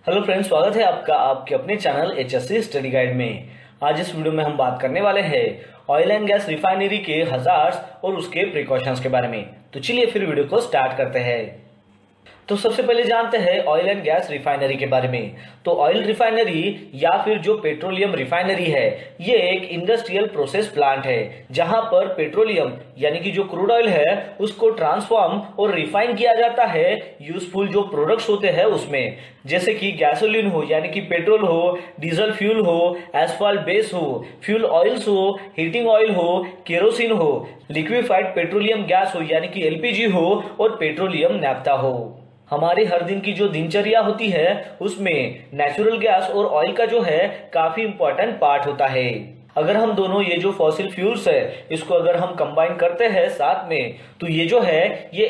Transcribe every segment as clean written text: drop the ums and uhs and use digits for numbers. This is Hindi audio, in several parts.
हेलो फ्रेंड्स, स्वागत है आपका आपके अपने चैनल HSC स्टडी गाइड में। आज इस वीडियो में हम बात करने वाले हैं ऑयल एंड गैस रिफाइनरी के हजार्ड्स और उसके प्रिकॉशंस के बारे में। तो चलिए फिर वीडियो को स्टार्ट करते हैं। तो सबसे पहले जानते हैं ऑयल एंड गैस रिफाइनरी के बारे में। तो ऑयल रिफाइनरी या फिर जो पेट्रोलियम रिफाइनरी है, ये एक इंडस्ट्रियल प्रोसेस प्लांट है जहां पर पेट्रोलियम यानी कि जो क्रूड ऑयल है उसको ट्रांसफॉर्म और रिफाइन किया जाता है यूजफुल जो प्रोडक्ट्स होते हैं उसमें, जैसे कि गैसोलीन हो यानी कि पेट्रोल हो, डीजल फ्यूल हो, एस्फाल्ट बेस हो, फ्यूल ऑयल्स हो, हीटिंग ऑयल हो, केरोसिन हो, लिक्विफाइड पेट्रोलियम गैस हो यानी कि LPG हो और पेट्रोलियम नैफ्था हो। हमारे हर दिन की जो दिनचर्या होती है उसमें नेचुरल गैस और ऑयल का जो है काफी इंपॉर्टेंट पार्ट होता है। अगर हम दोनों ये जो फॉसिल फ्यूल्स है इसको अगर हम कंबाइन करते हैं साथ में, तो ये जो है ये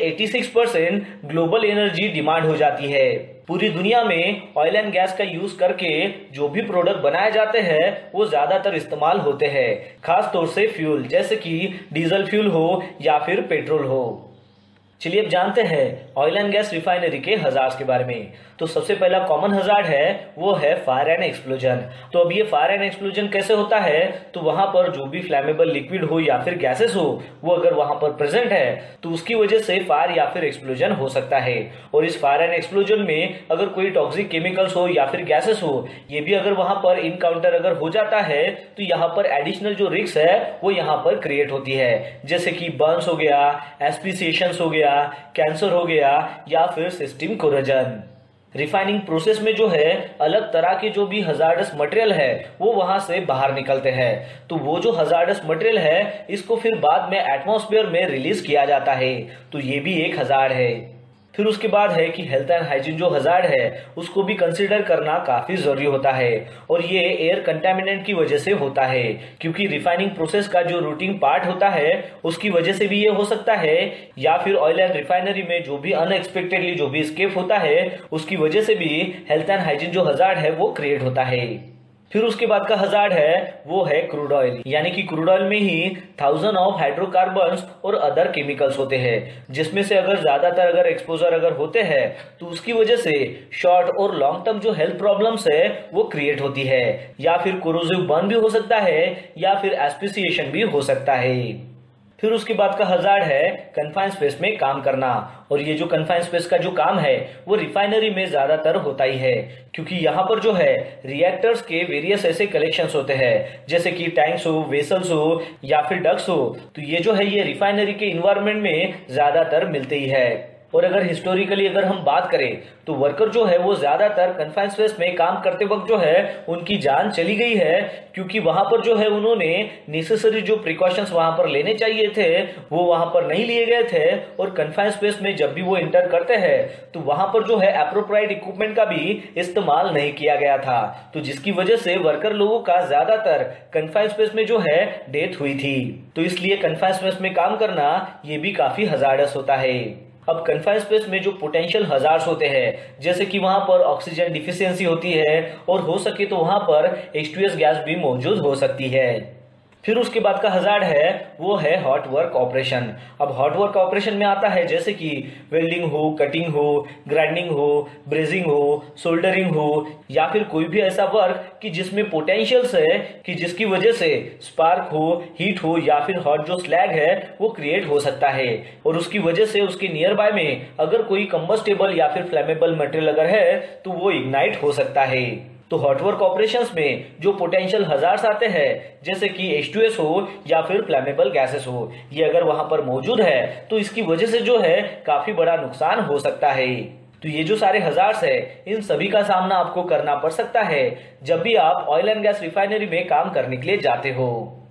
86% ग्लोबल एनर्जी डिमांड हो जाती है। पूरी दुनिया में ऑयल एंड गैस का यूज करके जो भी प्रोडक्ट बनाए जाते हैं वो ज्यादातर इस्तेमाल होते हैं, खास तौर से फ्यूल जैसे कि डीजल फ्यूल हो या फिर पेट्रोल हो। चलिए अब जानते हैं ऑयल एंड गैस रिफाइनरी के हजार्ड्स के बारे में। तो सबसे पहला कॉमन हजार्ड है वो है फायर एंड एक्सप्लोजन। तो अब ये फायर एंड एक्सप्लोजन कैसे होता है, तो वहां पर जो भी फ्लैमेबल लिक्विड हो या फिर गैसेस हो वो अगर वहां पर प्रेजेंट है तो उसकी वजह से फायर या फिर एक्सप्लोजन हो सकता है। और इस फायर एंड एक्सप्लोजन में अगर कोई टॉक्सिक केमिकल्स हो या फिर गैसेस हो, ये भी अगर वहां पर इनकाउंटर अगर हो जाता है तो यहाँ पर एडिशनल जो रिस्क है वो यहाँ पर क्रिएट होती है, जैसे कि बर्न्स हो गया, एस्पिसिएशंस हो गया, कैंसर हो गया या फिर सिस्टम कोरोजन। रिफाइनिंग प्रोसेस में जो है अलग तरह के जो भी हजार्डस मटेरियल है वो वहां से बाहर निकलते हैं। तो वो जो हजार्डस मटेरियल है इसको फिर बाद में एटमॉस्फेयर में रिलीज किया जाता है, तो ये भी एक हजार्ड है। फिर उसके बाद है कि हेल्थ एंड हाइजीन जो हजार्ड है उसको भी कंसीडर करना काफी जरूरी होता है, और ये एयर कंटेमिनेंट की वजह से होता है, क्योंकि रिफाइनिंग प्रोसेस का जो रूटीन पार्ट होता है उसकी वजह से भी ये हो सकता है, या फिर ऑयल एंड रिफाइनरी में जो भी अनएक्सपेक्टेडली जो भी स्केप होता है उसकी वजह से भी हेल्थ एंड हाइजीन जो हजार्ड है वो क्रिएट होता है। फिर उसके बाद का हजार्ड है वो है क्रूड ऑयल, यानी कि क्रूड ऑयल में ही 1000 ऑफ हाइड्रोकार्बन्स और अदर केमिकल्स होते हैं, जिसमें से अगर ज्यादातर अगर एक्सपोजर अगर होते हैं तो उसकी वजह से शॉर्ट और लॉन्ग टर्म जो हेल्थ प्रॉब्लम्स है वो क्रिएट होती है, या फिर कोरोसिव बर्न भी हो सकता है या फिर एस्पिसिएशन भी हो सकता है। फिर उसके बाद का हजार्ड है कन्फाइंड स्पेस में काम करना, और ये जो कन्फाइंड स्पेस का जो काम है वो रिफाइनरी में ज्यादातर होता ही है, क्योंकि यहाँ पर जो है रिएक्टर्स के वेरियस ऐसे कलेक्शंस होते हैं, जैसे कि टैंक्स हो, वेसल्स हो या फिर डक्ट्स हो, तो ये जो है ये रिफाइनरी के इन्वायरमेंट में ज्यादातर मिलते ही है। और अगर हिस्टोरिकली अगर हम बात करें तो वर्कर जो है वो ज्यादातर कन्फाइंड स्पेस में काम करते वक्त जो है उनकी जान चली गई है, क्योंकि वहां पर जो है उन्होंने नेसेसरी जो प्रिकॉशंस वहां पर लेने चाहिए थे वो वहां पर नहीं लिए गए थे, और कन्फाइंड स्पेस में जब भी वो एंटर करते हैं तो वहां पर जो है एप्रोप्रिएट इक्विपमेंट का भी इस्तेमाल नहीं किया गया था, तो जिसकी वजह से वर्कर लोगों का ज्यादातर कन्फाइंड स्पेस में जो है डेथ हुई थी। तो इसलिए कन्फाइंड स्पेस में काम करना ये भी काफी हजार्डस होता है। अब कन्फाइंड स्पेस में जो पोटेंशियल हजार्ड्स होते हैं, जैसे कि वहां पर ऑक्सीजन डिफिशियंसी होती है, और हो सके तो वहां पर H2S गैस भी मौजूद हो सकती है। फिर उसके बाद का हजार्ड है वो है हॉट वर्क ऑपरेशन। अब हॉट वर्क ऑपरेशन में आता है जैसे कि वेल्डिंग हो, कटिंग हो, ग्राइंडिंग हो, ब्रेजिंग हो, सोल्डरिंग हो, या फिर कोई भी ऐसा वर्क कि जिसमें पोटेंशियल्स है कि जिसकी वजह से स्पार्क हो, हीट हो या फिर हॉट जो स्लैग है वो क्रिएट हो सकता है, और उसकी वजह से उसके नियर बाय में अगर कोई कंबस्टेबल या फिर फ्लेमेबल मटेरियल अगर है तो वो इग्नाइट हो सकता है। तो हॉट वर्क ऑपरेशंस में जो पोटेंशियल हजार्ड्स आते हैं जैसे कि H2S हो या फिर फ्लैमेबल गैसेस हो, ये अगर वहां पर मौजूद है तो इसकी वजह से जो है काफी बड़ा नुकसान हो सकता है। तो ये जो सारे हजार्ड्स है इन सभी का सामना आपको करना पड़ सकता है जब भी आप ऑयल एंड गैस रिफाइनरी में काम करने के लिए जाते हो।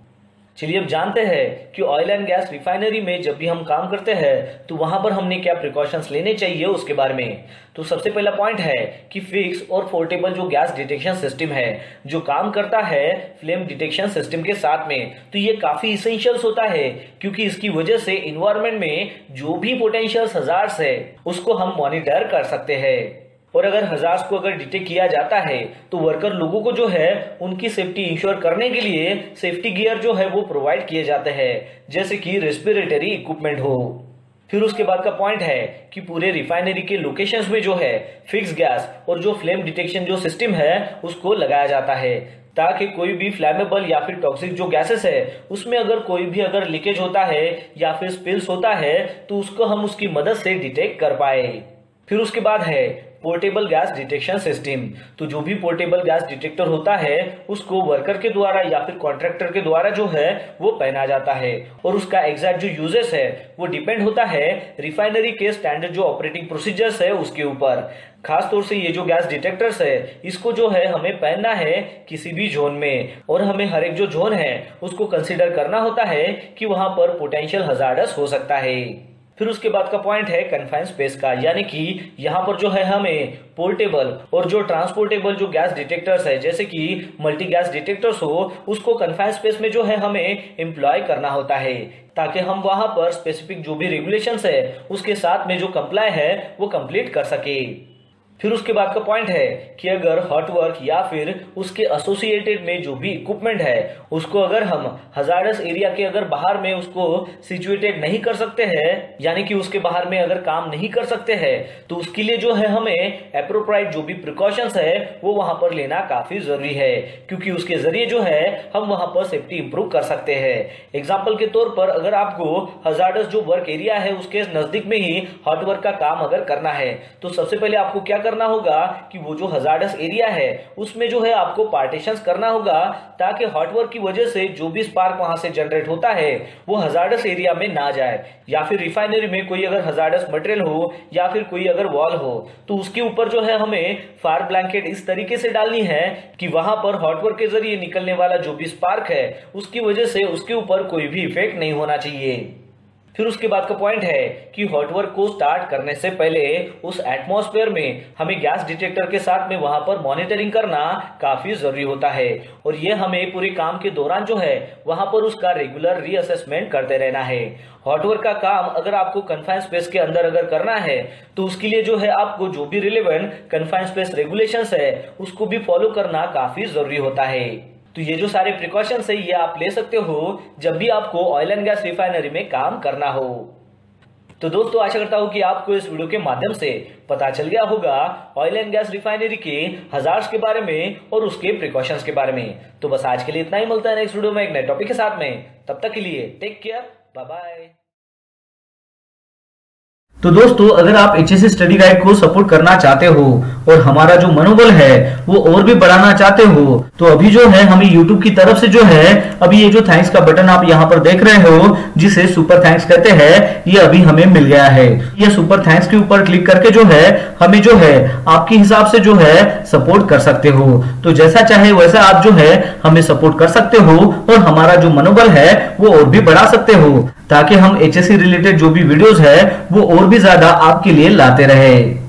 चलिए अब जानते हैं कि ऑयल एंड गैस रिफाइनरी में जब भी हम काम करते हैं तो वहां पर हमने क्या प्रिकॉशंस लेने चाहिए उसके बारे में। तो सबसे पहला पॉइंट है कि फिक्स और पोर्टेबल जो गैस डिटेक्शन सिस्टम है जो काम करता है फ्लेम डिटेक्शन सिस्टम के साथ में, तो ये काफी इसेंशियल्स होता है, क्योंकि इसकी वजह से इन्वायरमेंट में जो भी पोटेंशियल हजार्ड्स है उसको हम मॉनिटर कर सकते हैं। और अगर हजार्ड्स को अगर डिटेक्ट किया जाता है तो वर्कर लोगों को जो है उनकी सेफ्टी इंश्योर करने के लिए सेफ्टी गियर जो है वो प्रोवाइड किए जाते हैं, जैसे कि रेस्पिरेटरी इक्विपमेंट हो। फिर उसके बाद का पॉइंट है कि पूरे रिफाइनरी के लोकेशंस में जो है फिक्स गैस और जो फ्लेम डिटेक्शन जो सिस्टम है उसको लगाया जाता है, ताकि कोई भी फ्लैमेबल या फिर टॉक्सिक जो गैसेस है उसमें अगर कोई भी अगर लीकेज होता है या फिर स्पिल्स होता है तो उसको हम उसकी मदद से डिटेक्ट कर पाए। फिर उसके बाद है पोर्टेबल गैस डिटेक्शन सिस्टम। तो जो भी पोर्टेबल गैस डिटेक्टर होता है उसको वर्कर के द्वारा या फिर कॉन्ट्रैक्टर के द्वारा जो है वो पहना जाता है, और उसका एग्जैक्ट जो यूजेस है वो डिपेंड होता है रिफाइनरी के स्टैंडर्ड जो ऑपरेटिंग प्रोसीजर्स है उसके ऊपर। खास तौर से ये जो गैस डिटेक्टर्स है इसको जो है हमें पहनना है किसी भी जोन में, और हमें हर एक जो जोन है उसको कंसीडर करना होता है कि वहां पर पोटेंशियल हजार्डस हो सकता है। फिर उसके बाद का पॉइंट है कन्फाइंड स्पेस का, यानी कि यहाँ पर जो है हमें पोर्टेबल और जो ट्रांसपोर्टेबल जो गैस डिटेक्टर्स है जैसे कि मल्टी गैस डिटेक्टर्स हो उसको कन्फाइंड स्पेस में जो है हमें एम्प्लॉय करना होता है, ताकि हम वहां पर स्पेसिफिक जो भी रेगुलेशंस है उसके साथ में जो कंप्लाई है वो कंप्लीट कर सके। फिर उसके बाद का पॉइंट है कि अगर हॉट वर्क या फिर उसके एसोसिएटेड में जो भी इक्विपमेंट है उसको अगर हम हजार्डस एरिया के अगर बाहर में उसको सिचुएटेड नहीं कर सकते हैं, यानी कि उसके बाहर में अगर काम नहीं कर सकते हैं, तो उसके लिए जो है हमें एप्रोप्राइट जो भी प्रिकॉशंस है वो वहां पर लेना काफी जरूरी है, क्योंकि उसके जरिए जो है हम वहां पर सेफ्टी इंप्रूव कर सकते हैं। एग्जाम्पल के तौर पर अगर आपको हजार्डस जो वर्क एरिया है उसके नजदीक में ही हॉट वर्क का काम अगर करना है तो सबसे पहले आपको क्या करना होगा कि वो जो हजार्डस एरिया है उसमें जो है आपको पार्टीशंस करना होगा, ताकि हॉट वर्क की वजह से जो भी स्पार्क वहां से जनरेट होता है वो हजार्डस एरिया में ना जाए, या फिर रिफाइनरी में कोई अगर हजार्डस मटेरियल हो या फिर कोई अगर वॉल हो तो उसके ऊपर जो है हमें फायर ब्लैंकेट इस तरीके से डालनी है कि वहां पर हॉट वर्क के जरिए निकलने वाला जो भी स्पार्क है उसकी वजह से उसके ऊपर कोई भी इफेक्ट नहीं होना चाहिए। फिर उसके बाद का पॉइंट है कि हॉट वर्क को स्टार्ट करने से पहले उस एटमॉस्फेयर में हमें गैस डिटेक्टर के साथ में वहां पर मॉनिटरिंग करना काफी जरूरी होता है, और ये हमें पूरे काम के दौरान जो है वहां पर उसका रेगुलर रीअसेसमेंट करते रहना है। हॉट वर्क का काम अगर आपको कन्फाइंड स्पेस के अंदर अगर करना है तो उसके लिए जो है आपको जो भी रिलेवेंट कन्फाइंड स्पेस रेगुलेशंस है उसको भी फॉलो करना काफी जरूरी होता है। तो ये जो सारे प्रिकॉशंस है ये आप ले सकते हो जब भी आपको ऑयल एंड गैस रिफाइनरी में काम करना हो। तो दोस्तों आशा करता हूं कि आपको इस वीडियो के माध्यम से पता चल गया होगा ऑयल एंड गैस रिफाइनरी के हजार्ड्स के बारे में और उसके प्रिकॉशंस के बारे में। तो बस आज के लिए इतना ही, मिलता है नेक्स्ट वीडियो में एक नए टॉपिक के साथ में। तब तक के लिए टेक केयर, बाय बाय। तो दोस्तों अगर आप एचएससी स्टडी गाइड को सपोर्ट करना चाहते हो और हमारा जो मनोबल है वो और भी बढ़ाना चाहते हो तो अभी जो है हमें यूट्यूब की तरफ से जो है अभी ये जो थैंक्स का बटन आप यहाँ पर देख रहे हो जिसे सुपर थैंक्स कहते हैं, ये अभी हमें मिल गया है। ये सुपर थैंक्स के ऊपर क्लिक करके जो है हमें जो है आपके हिसाब से जो है सपोर्ट कर सकते हो। तो जैसा चाहे वैसा आप जो है हमें सपोर्ट कर सकते हो और हमारा जो मनोबल है वो और भी बढ़ा सकते हो, ताकि हम एचएससी रिलेटेड जो भी वीडियोस है वो और भी ज्यादा आपके लिए लाते रहे।